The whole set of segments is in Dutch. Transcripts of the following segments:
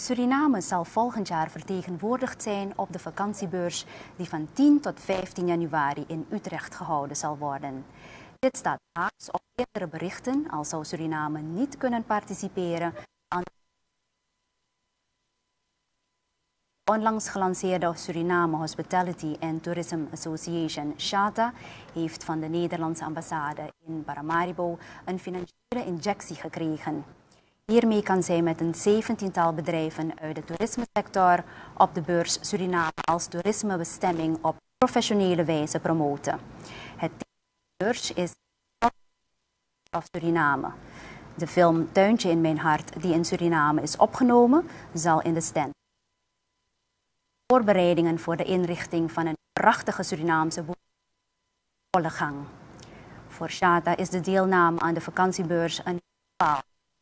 Suriname zal volgend jaar vertegenwoordigd zijn op de vakantiebeurs die van 10 tot 15 januari in Utrecht gehouden zal worden. Dit staat haaks op eerdere berichten, al zou Suriname niet kunnen participeren aan de onlangs gelanceerde Suriname Hospitality and Tourism Association, SHATA, heeft van de Nederlandse ambassade in Paramaribo een financiële injectie gekregen. Hiermee kan zij met een 17-tal bedrijven uit de toerismesector op de beurs Suriname als toerismebestemming op professionele wijze promoten. Het thema van de beurs is of Suriname. De film Tuintje in mijn hart, die in Suriname is opgenomen, zal in de stand. Voorbereidingen voor de inrichting van een prachtige Surinaamse volle gang. Voor SHATA is de deelname aan de vakantiebeurs een paal.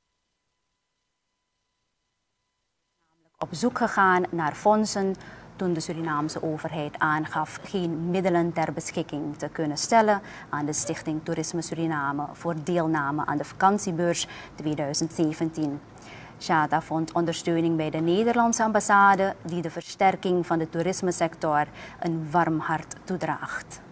Op zoek gegaan naar fondsen toen de Surinaamse overheid aangaf geen middelen ter beschikking te kunnen stellen aan de Stichting Toerisme Suriname voor deelname aan de vakantiebeurs 2017. SHATA vond ondersteuning bij de Nederlandse ambassade die de versterking van de toerismesector een warm hart toedraagt.